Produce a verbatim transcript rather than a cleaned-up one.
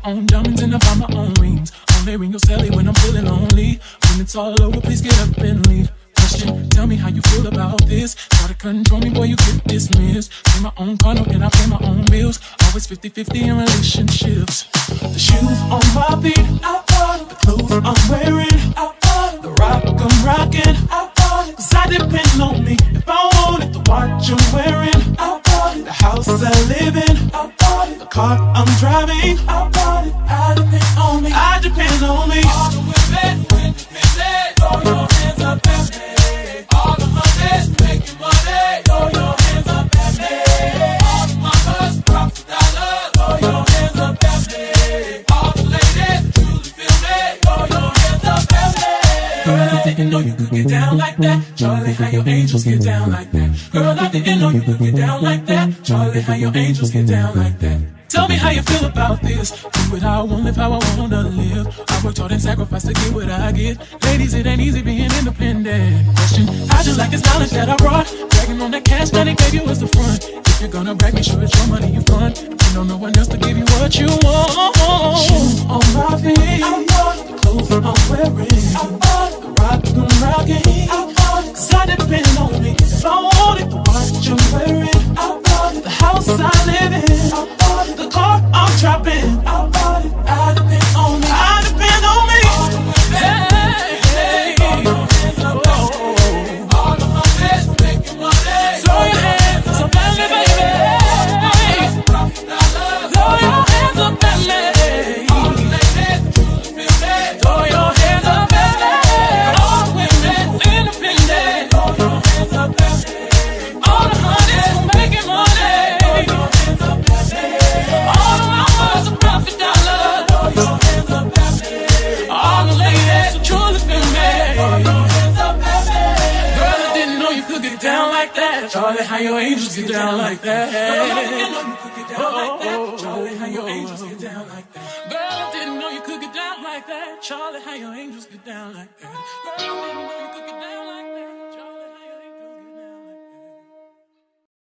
own diamonds and I buy my own rings. Only ring your celly when I'm feeling lonely. When it's all over, please get up and leave. Question, tell me how you feel about this. Try to control me, boy, you get dismissed. Pay my own condo and I pay my own bills. Always fifty fifty in relationships. The shoes on my feet, I bought it. The clothes I'm wearing, I bought it. The rock I'm rocking, I bought it. Cause I depend on me. If I want it, the watch I'm wearing, I bought it. The house I live in, I bought it. The car I'm driving, I bought it. I depend on me, I depend on me. All the women, women, women, throw your hands up at me. All the honeys making money, throw your hands up at me. All the mamas, props dollars, throw your hands up at me. All the ladies, truly feel me, throw your hands up at me. Girl, I didn't know you could get down like that. Charlie, how your angels get down like that. Girl, I didn't know you could get down like that. Charlie, how your angels get down like that. Tell me how you feel about this. Do what I want, live how I wanna live. I worked hard and sacrificed to get what I get. Ladies, it ain't easy being independent. Question, I just like this knowledge that I brought. Bragging on that cash that he gave you was the front. If you're gonna brag, be sure it's your money you fund. You know no one else to give you what you want. Shoes on my feet, I bought the clothes I'm wearing, I bought the rock I'm rocking, I bought it. Cause I depend on me. If I want it, the watch I'm wearing, I bought it. The house I live in, I bought it. The car I'm dropping, I bought it. I depend on me, I depend on me. All the women, hey, hey, throw your hands up at me. All the honeys making money, throw your hands up at me, baby. Throw your hands up at me. All the ladies, truly feel me, throw your hands up at me. All the women, independent, throw your hands up at me. All the honeys making money, throw your hands up at me. All the mamas are profit dollars, throw your hands up at me. All the ladies who truly feel me, throw your hands up at me. Girl, I didn't know you could get down like that. Charlie, how your angels get down like that. Girl, I didn't know you could get down like that. Charlie, how your angels get down like that. Girl, I didn't know you could get down like that. Charlie, how your angels get down like that. Girl, I didn't know you could get down.